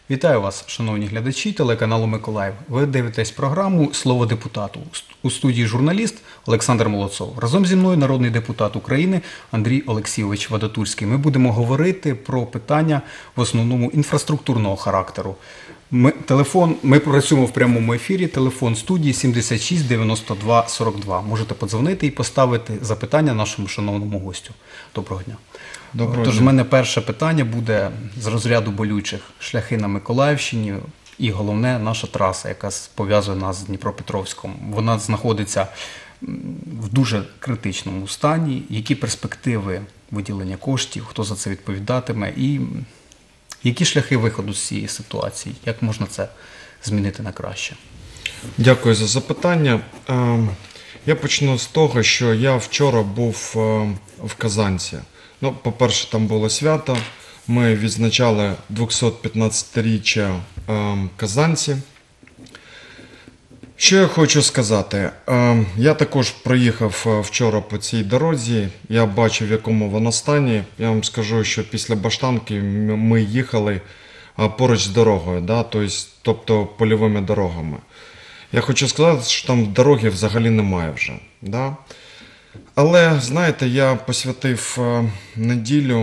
Вітаю вас, шановні глядачі телеканалу Миколаїв. Ви дивитесь програму «Слово депутату». У студії журналіст Олександр Молодцов. Разом зі мною народний депутат України Андрій Олексійович Вадатурський. Ми будемо говорити про питання в основному інфраструктурного характеру. Ми працюємо в прямому ефірі. Телефон студії 76 92 42. Можете подзвонити і поставити запитання нашому шановному гостю. Доброго дня. Тож в мене перше питання буде з розряду болючих. Шляхи на Миколаївщині і головне наша траса, яка пов'язує нас з Дніпропетровськом. Вона знаходиться в дуже критичному стані. Які перспективи виділення коштів, хто за це відповідатиме і які шляхи виходу з цієї ситуації? Як можна це змінити на краще? Дякую за запитання. Я почну з того, що я вчора був в Казанці. По-перше, там було свято. Ми відзначали 215-річчя Казанці. Що я хочу сказати? Я також проїхав вчора по цій дорозі. Я бачив, в якому вона стані. Я вам скажу, що після Баштанки ми їхали поруч з дорогою, тобто польовими дорогами. Я хочу сказати, що там дороги взагалі немає вже. Але, знаєте, я посвятив неділю,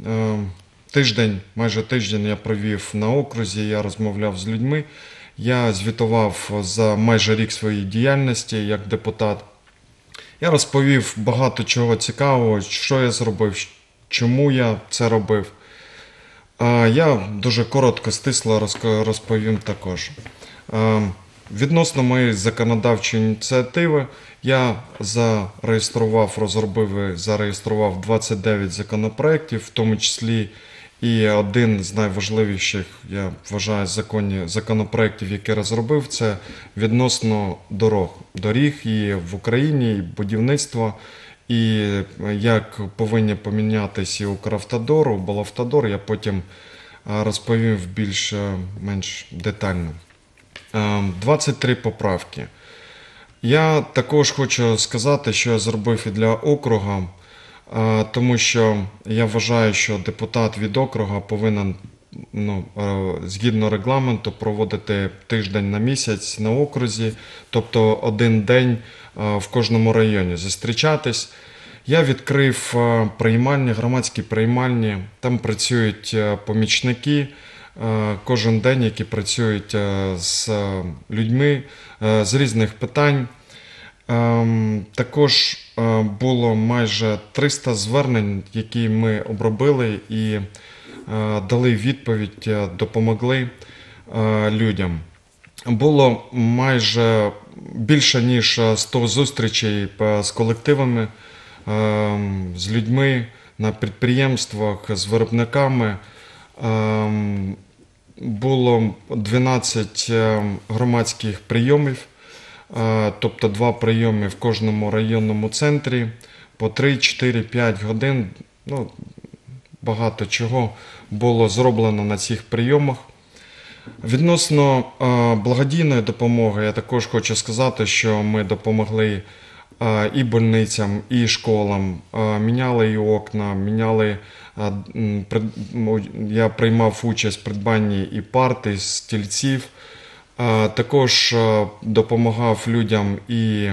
майже тиждень я провів на окрузі, я розмовляв з людьми. Я звітував за майже рік своєї діяльності як депутат. Я розповів багато чого цікавого, що я зробив, чому я це робив. Я дуже коротко, стисло розповім також. Відносно моєї законодавчої ініціативи, я зареєстрував 29 законопроєктів, в тому числі і один з найважливіших, я вважаю, законопроєктів, який розробив, це відносно доріг і в Україні, і будівництва, і як повинні помінятися і Укравтодор, облавтодор, я потім розповім більш-менш детально. 23 поправки. Я також хочу сказати, що я зробив і для округа, тому що я вважаю, що депутат від округа повинен, згідно регламенту, проводити тиждень на місяць на окрузі, тобто один день в кожному районі зустрічатись. Я відкрив громадські приймальні, там працюють помічники, кожен день, які працюють з людьми з різних питань. Також було майже 300 звернень, які ми обробили і дали відповідь, допомогли людям. Було майже більше ніж 100 зустрічей з колективами, з людьми на підприємствах, з виробниками. Було 12 громадських прийомів, тобто 2 прийоми в кожному районному центрі, по 3, 4, 5 годин. Багато чого було зроблено на цих прийомах. Відносно благодійної допомоги, я також хочу сказати, що ми допомогли і больницям, і школам, міняли і окна, я приймав участь в придбанні і парти, стільців, також допомагав людям і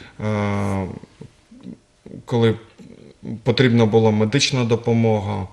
коли потрібна була медична допомога.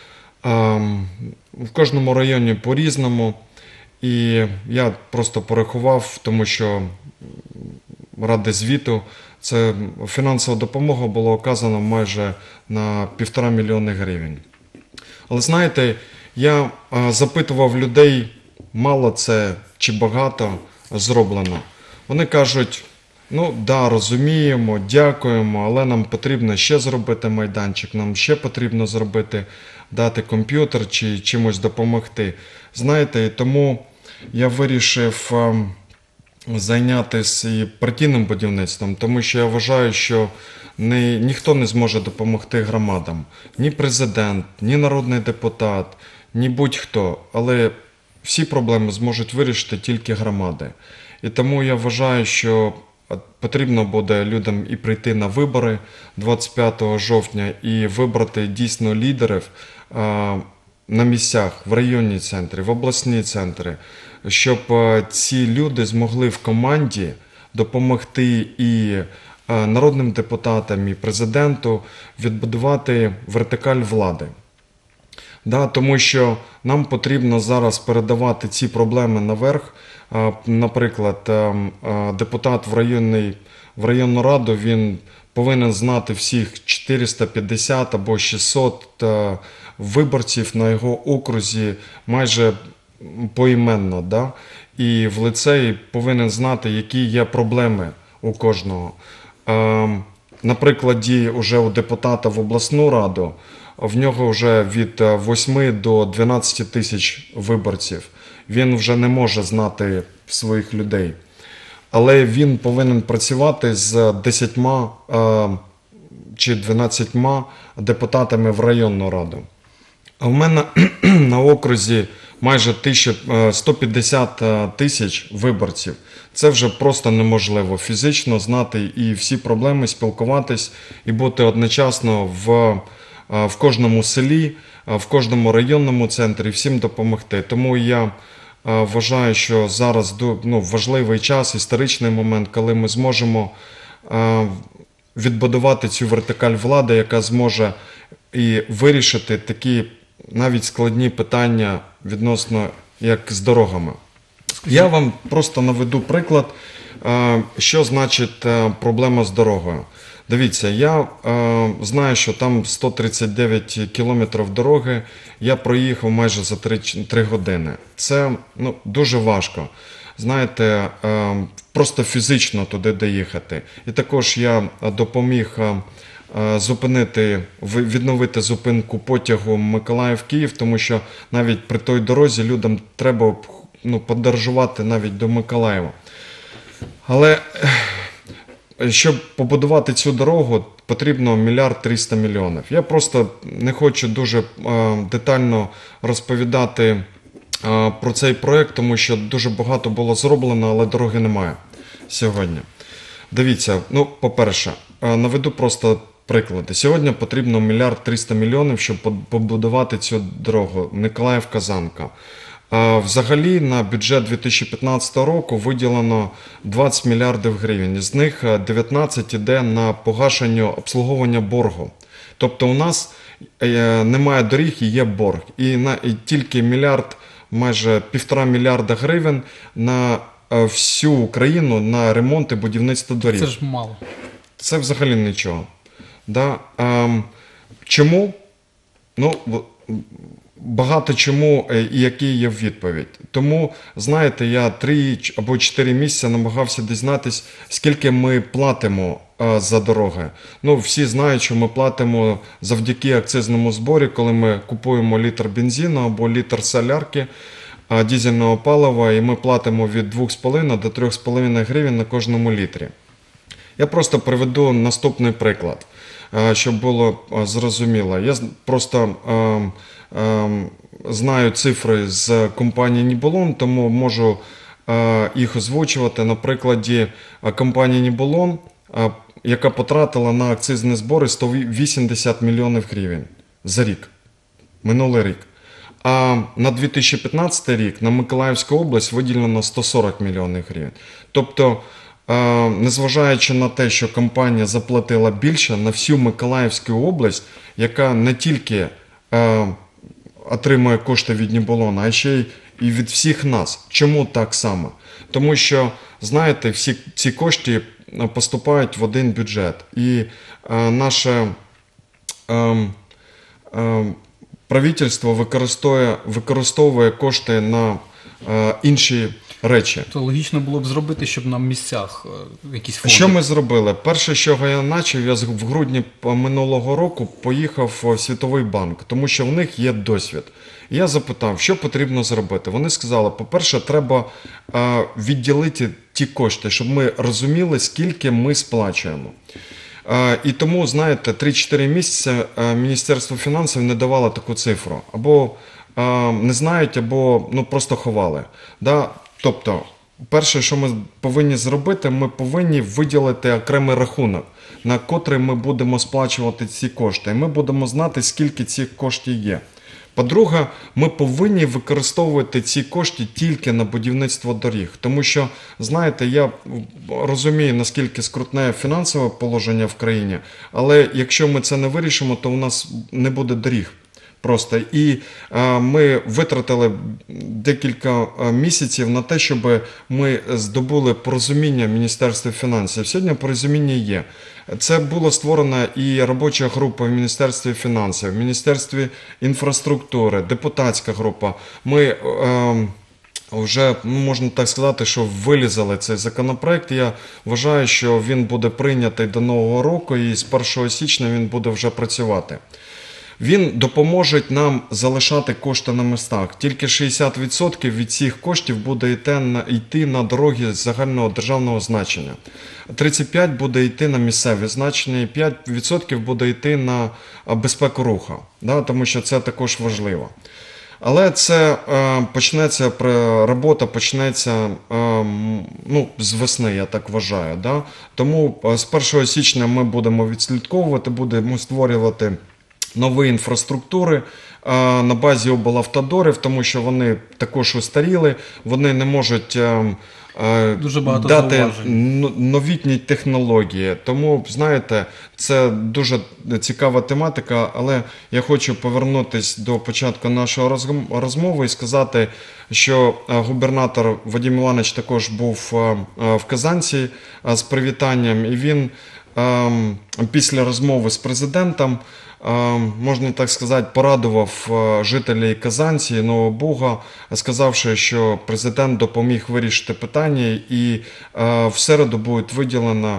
В кожному районі по-різному. І я просто порахував, тому що ради звіту, це фінансова допомога була оказана майже на 1,5 мільйона гривень. Але знаєте, я запитував людей, мало це чи багато зроблено. Вони кажуть, розуміємо, дякуємо, але нам потрібно ще зробити майданчик, нам ще потрібно дати комп'ютер чи чимось допомогти. Знаєте, тому я вирішив зайнятися і партійним будівництвом, тому що я вважаю, що ніхто не зможе допомогти громадам. Ні президент, ні народний депутат, ні будь-хто. Але всі проблеми зможуть вирішити тільки громади. І тому я вважаю, що потрібно буде людям і прийти на вибори 25 жовтня і вибрати дійсно лідерів, на місцях, в районні центри, в обласні центри, щоб ці люди змогли в команді допомогти і народним депутатам, і президенту відбудувати вертикаль влади. Да, тому що нам потрібно зараз передавати ці проблеми наверх. Наприклад, депутат в районну раду, він повинен знати всіх 450 або 600 виборців на його окрузі майже поіменно. Да? І в ліцеї повинен знати, які є проблеми у кожного. Наприклад, уже у депутата в обласну раду, в нього вже від 8 до 12 тисяч виборців. Він вже не може знати своїх людей. Але він повинен працювати з 10 чи 12 депутатами в районну раду. А в мене на окрузі майже 150 тисяч виборців. Це вже просто неможливо фізично знати і всі проблеми, спілкуватись і бути одночасно в кожному селі, в кожному районному центрі, всім допомогти. Тому я вважаю, що зараз важливий час, історичний момент, коли ми зможемо відбудувати цю вертикаль влади, яка зможе і вирішити такі навіть складні питання відносно як з дорогами. Я вам просто наведу приклад, що значить проблема з дорогою. Дивіться, я знаю, що там 139 кілометрів дороги, я проїхав майже за 3 години. Це дуже важко, знаєте, просто фізично туди доїхати. І також я допоміг відновити зупинку потягу Миколаїв-Київ, тому що навіть при той дорозі людям треба подорожувати навіть до Миколаєва. Але щоб побудувати цю дорогу, потрібно 1 300 000 000. Я просто не хочу дуже детально розповідати про цей проєкт, тому що дуже багато було зроблено, але дороги немає сьогодні. Дивіться, по-перше, наведу просто приклади. Сьогодні потрібно 1 300 000 000, щоб побудувати цю дорогу Миколаїв-Казанка. Взагалі на бюджет 2015 року виділено 20 мільярдів гривень. З них 19 йде на погашення обслуговування боргу. Тобто у нас немає доріг і є борг. І тільки майже 1,5 мільярда гривень на всю Україну на ремонт і будівництво доріг. Це ж мало. Це взагалі нічого. Да? Чому? Багато чому і які є відповідь. Тому, знаєте, я 3 або 4 місяці намагався дізнатися, скільки ми платимо за дороги. Всі знають, що ми платимо завдяки акцизному зборі, коли ми купуємо літр бензину або літр солярки, дизельного палива, і ми платимо від 2,5 до 3,5 гривень на кожному літрі. Я просто приведу наступний приклад, щоб було зрозуміло. Я просто знаю цифри з компанії Нібулон, тому можу їх озвучувати. На прикладі компанії Нібулон, яка потратила на акцизні збори 180 мільйонів гривень за рік, минулий рік. А на 2015 рік на Миколаївську область виділено 140 мільйонів гривень. Тобто, незважаючи на те, що компанія заплатила більше, на всю Миколаївську область, яка не тільки отримує кошти від Нібулона, а ще і від всіх нас. Чому так само? Тому що, знаєте, всі ці кошти поступають в один бюджет. І наше правительство використовує кошти на інші речі. То логічно було б зробити, щоб на місцях якісь фонди. Що ми зробили? Перше, з чого я почав, я в грудні минулого року поїхав в Світовий банк, тому що в них є досвід. Я запитав, що потрібно зробити. Вони сказали, по-перше, треба відділити ті кошти, щоб ми розуміли, скільки ми сплачуємо. І тому, знаєте, 3-4 місяці Міністерство фінансів не давало таку цифру. Або не знають, або просто ховали. Да? Тобто, перше, що ми повинні зробити, ми повинні виділити окремий рахунок, на котрий ми будемо сплачувати ці кошти. І ми будемо знати, скільки цих коштів є. По-друге, ми повинні використовувати ці кошти тільки на будівництво доріг. Тому що, знаєте, я розумію, наскільки скрутне фінансове положення в країні, але якщо ми це не вирішимо, то у нас не буде доріг. Просто. І ми витратили декілька місяців на те, щоб ми здобули порозуміння в Міністерстві фінансів. Сьогодні порозуміння є. Це була створена і робоча група в Міністерстві фінансів, в Міністерстві інфраструктури, депутатська група. Ми вже, можна так сказати, що вилізали цей законопроект. Я вважаю, що він буде прийнятий до Нового року і з 1 січня він буде вже працювати. Він допоможе нам залишати кошти на містах. Тільки 60% від цих коштів буде йти на дороги загального державного значення. 35% буде йти на місцеві значення і 5% буде йти на безпеку руху, тому що це також важливо. Але це робота почнеться з весни, я так вважаю. Тому з 1 січня ми будемо відслідковувати, будемо створювати нові інфраструктури на базі облавтодорів, тому що вони також устаріли, вони не можуть дати новітні технології. Тому, знаєте, це дуже цікава тематика, але я хочу повернутися до початку нашої розмови і сказати, що губернатор Вадим Іванович також був в Казанці з привітанням, і він після розмови з президентом, можна так сказати, порадував жителів Казанці, Нового Буга, сказавши, що президент допоміг вирішити питання і в середу буде виділено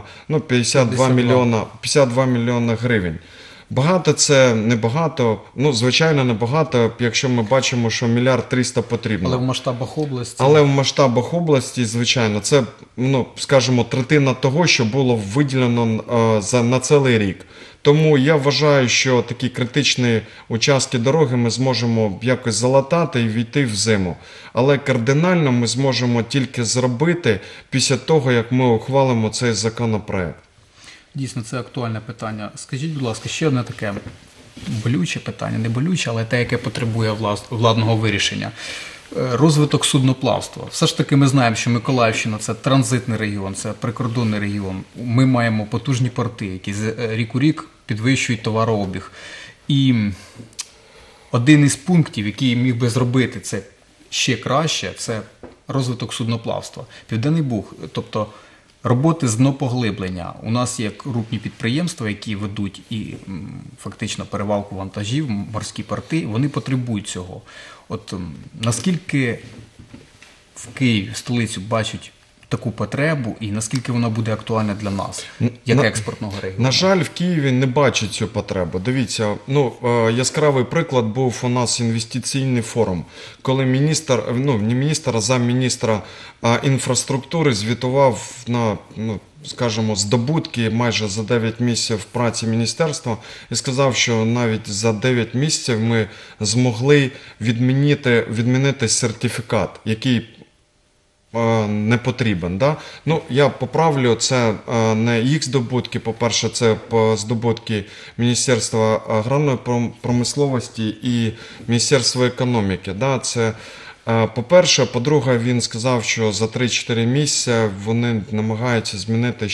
52 мільйона гривень. Багато це, небагато, звичайно небагато, якщо ми бачимо, що 1 300 000 потрібно. Але в масштабах області? Але в масштабах області, звичайно, це, скажімо, третина того, що було виділено на цілий рік. Тому я вважаю, що такі критичні участки дороги ми зможемо якось залатати і війти в зиму. Але кардинально ми зможемо тільки зробити після того, як ми ухвалимо цей законопроект. Дійсно, це актуальне питання. Скажіть, будь ласка, ще одне таке болюче питання, не болюче, але те, яке потребує владного вирішення. Розвиток судноплавства. Все ж таки ми знаємо, що Миколаївщина – це транзитний регіон, це прикордонний регіон. Ми маємо потужні порти, які з рік у рік підвищують товарообіг. І один із пунктів, який міг би зробити це ще краще, це розвиток судноплавства. Південний Буг, тобто роботи з днопоглиблення. У нас є крупні підприємства, які ведуть і фактично перевалку вантажів, морські порти, вони потребують цього. От наскільки в Києві, в столицю, бачать таку потребу і наскільки вона буде актуальна для нас, як експортного регіону? На жаль, в Києві не бачать цю потребу. Дивіться, яскравий приклад був у нас інвестиційний форум, коли замміністра інфраструктури звітував на, скажімо, здобутки майже за 9 місяців праці міністерства і сказав, що навіть за 9 місяців ми змогли відмінити сертифікат, який не потрібен. Я поправлю, це не їх здобутки, по-перше, це здобутки Міністерства аграрної промисловості і Міністерства економіки. Це по-перше. По-друге, він сказав, що за 3-4 місяці вони намагаються змінити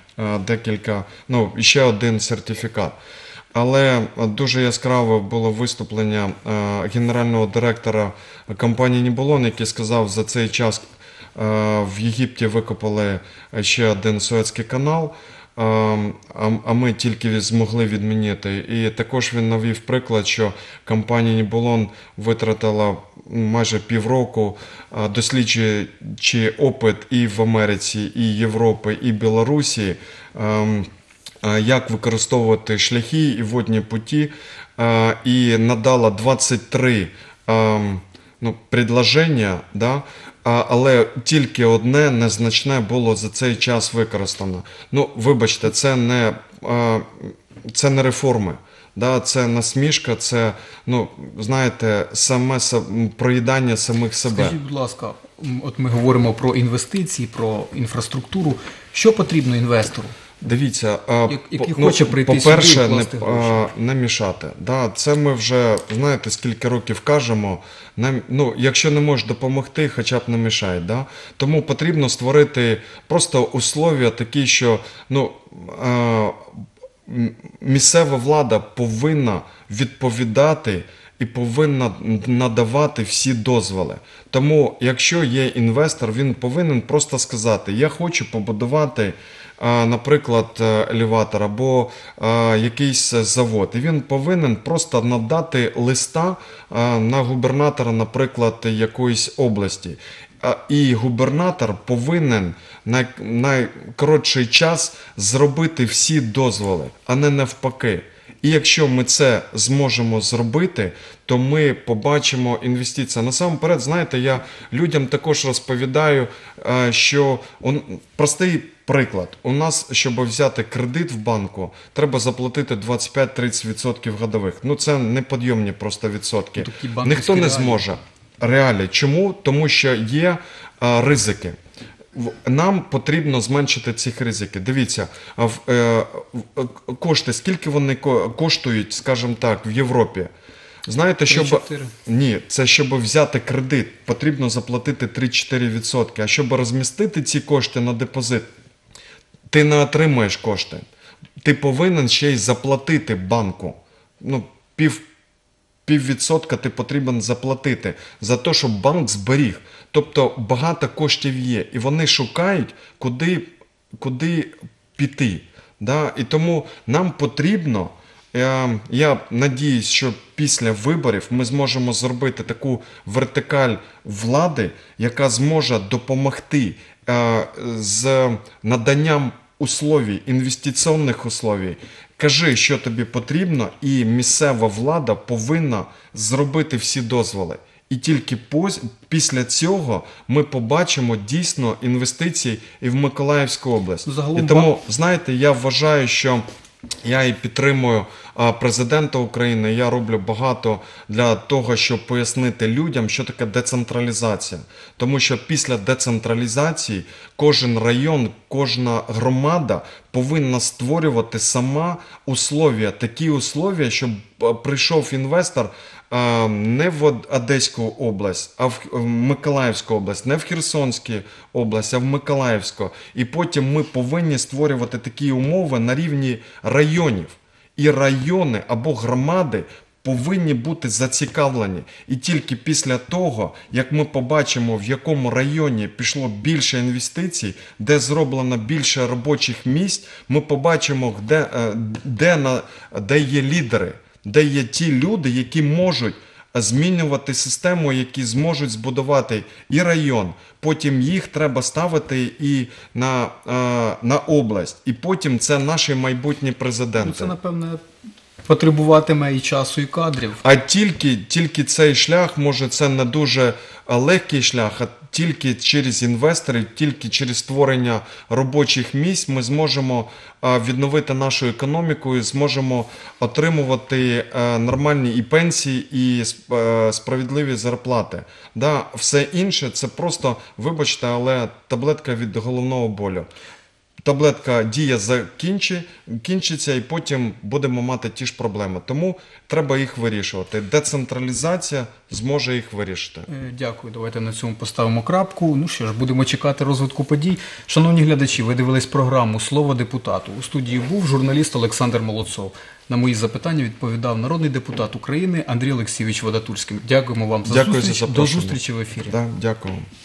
ще один сертифікат. Але дуже яскраве було виступлення генерального директора компанії «Нібулон», який сказав, за цей час в Єгипті викопали ще один Суецький канал, а ми тільки змогли відмінити. І також він навів приклад, що компанія «Нібулон» витратила майже півроку, досліджуючи опит і в Америці, і Європі, і Білорусі, як використовувати шляхи і водні путі, і надала 23 предложення, але тільки одне незначне було за цей час використано. Вибачте, це не реформи. Це насмішка, це, знаєте, саме проїдання самих себе. Скажіть, будь ласка, от ми говоримо про інвестиції, про інфраструктуру. Що потрібно інвестору? Дивіться, який хоче прийти сюди і по-перше, вкласти гроші. не мішати. Да, це ми вже, знаєте, скільки років кажемо, якщо не можеш допомогти, хоча б не мішай. Да? Тому потрібно створити просто условия такі, що місцева влада повинна відповідати і повинна надавати всі дозволи. Тому, якщо є інвестор, він повинен просто сказати: я хочу побудувати, наприклад, елеватор або якийсь завод. І він повинен просто надати листа на губернатора, наприклад, якоїсь області. І губернатор повинен на найкоротший час зробити всі дозволи, а не навпаки. І якщо ми це зможемо зробити, то ми побачимо інвестиції. Насамперед, знаєте, я людям також розповідаю, що простий приклад. У нас, щоб взяти кредит в банку, треба заплатити 25-30% годових. Це неподйомні просто відсотки. Ніхто не зможе. Реалії. Чому? Тому що є ризики. Нам потрібно зменшити ці ризики. Дивіться, кошти, скільки вони коштують, скажімо так, в Європі? Знаєте, щоб взяти кредит, потрібно заплатити 3-4%. А щоб розмістити ці кошти на депозит, ти не отримаєш кошти. Ти повинен ще й заплатити банку. Піввідсотка ти потрібен заплатити за те, щоб банк зберіг. Тобто багато коштів є. І вони шукають, куди піти. Да? І тому нам потрібно, я надіюсь, що після виборів ми зможемо зробити таку вертикаль влади, яка зможе допомогти з наданням условій, інвестиційних условій. Кажи, що тобі потрібно, і місцева влада повинна зробити всі дозволи. І тільки після цього ми побачимо дійсно інвестиції і в Миколаївську область. І тому, знаєте, я вважаю, що я і підтримую президента України, я роблю багато для того, щоб пояснити людям, що таке децентралізація. Тому що після децентралізації кожен район, кожна громада повинна створювати сама условия, такі условия, щоб прийшов інвестор не в Одеську область, а в Миколаївську область, не в Херсонську область, а в Миколаївську. І потім ми повинні створювати такі умови на рівні районів. І райони або громади повинні бути зацікавлені. І тільки після того, як ми побачимо, в якому районі пішло більше інвестицій, де зроблено більше робочих місць, ми побачимо, де є лідери, де є ті люди, які можуть змінювати систему, які зможуть збудувати і район. Потім їх треба ставити і на область. І потім це наші майбутні президенти. Це, напевне, потребуватиме і часу, і кадрів. А тільки цей шлях, може це не дуже легкий шлях, а тільки через інвесторів, тільки через створення робочих місць ми зможемо відновити нашу економіку і зможемо отримувати нормальні і пенсії, і справедливі зарплати. Да, все інше це просто, вибачте, але таблетка від головного болю. Таблетка дія закінчиться і потім будемо мати ті ж проблеми. Тому треба їх вирішувати. Децентралізація зможе їх вирішити. Дякую. Давайте на цьому поставимо крапку. Ну що ж, будемо чекати розвитку подій. Шановні глядачі, ви дивились програму «Слово депутату». У студії був журналіст Олександр Молодцов. На мої запитання відповідав народний депутат України Андрій Олексійович Вадатурський. Дякуємо вам за зустріч. До зустрічі в ефірі. Да, дякую.